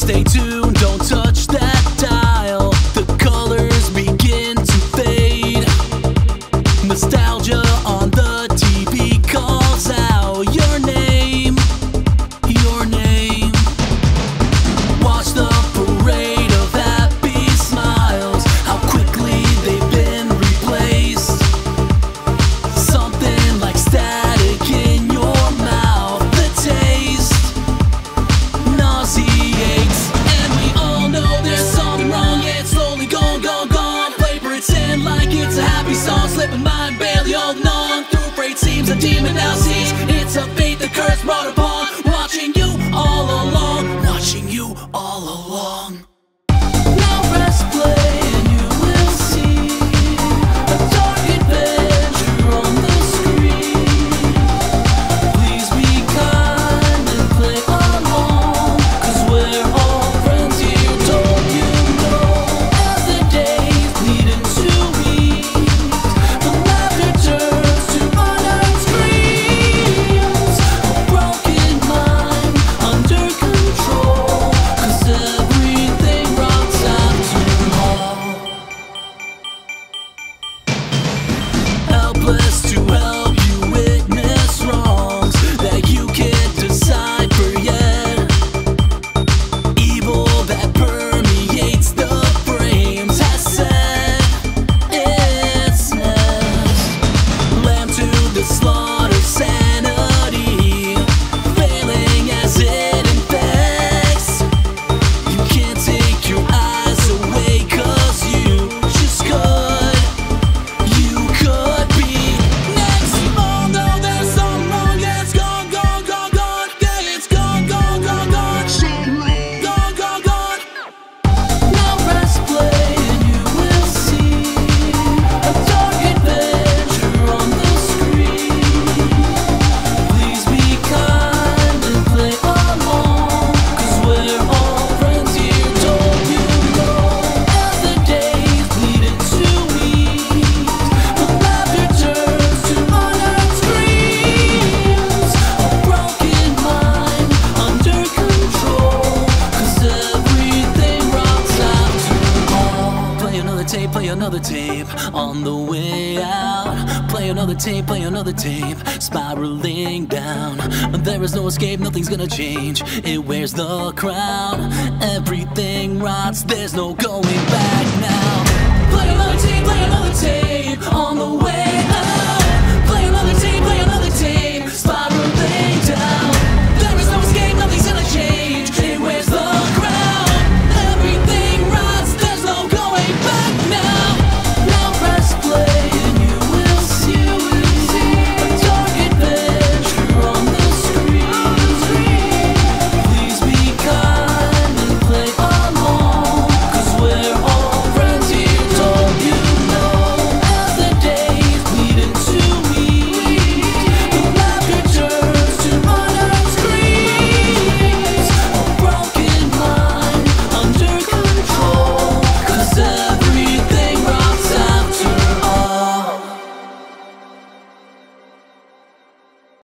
Stay tuned, don't touch that dial. The colors begin to fade. Nostalgia on the TV calls out your name, your name. Watch the parade of happy smiles, how quickly they've been replaced. Something like static in your mouth, the taste nauseates. And we all know there's something wrong, yeah, it's slowly gone, gone, gone. Play pretend like it's a happy song, slipping mind barely holding on. Through freight seems a demon now sees it's a fate the curse brought upon. Watching you all along, watching you all along. Now press play and you will see a dark adventure on the screen. Please be kind and play along, 'cause we're all friends here, don't you know? As the days bleed into weeks, the laughter turns to unearned screams. A broken mind under control, 'cause everything rots after all. Helpless to help you witness wrongs that you can't decipher yet. Evil that permeates the frames has set its nest. Lamb to the slaughter, sanity failing as it infects. You can't take your eyes away, 'cause you just could. You could be next. Oh no, there's something wrong, yeah, it's gone, gone, gone, gone. Yeah, it's gone, gone, gone, gone. Gone, gone, gone. Now press play and you will see a dark adventure on the screen. Please be kind and play along, 'cause we're all friends here, don't you know? As the days bleed into weeks, the laughter turns to unearned screams. A broken mind under control, 'cause everything rots after all. Play another tape, play another tape on the way out. Play another tape, play another tape, spiraling down. There is no escape, nothing's gonna change. It wears the crown. Everything rots, there's no going back now. Play another tape on the way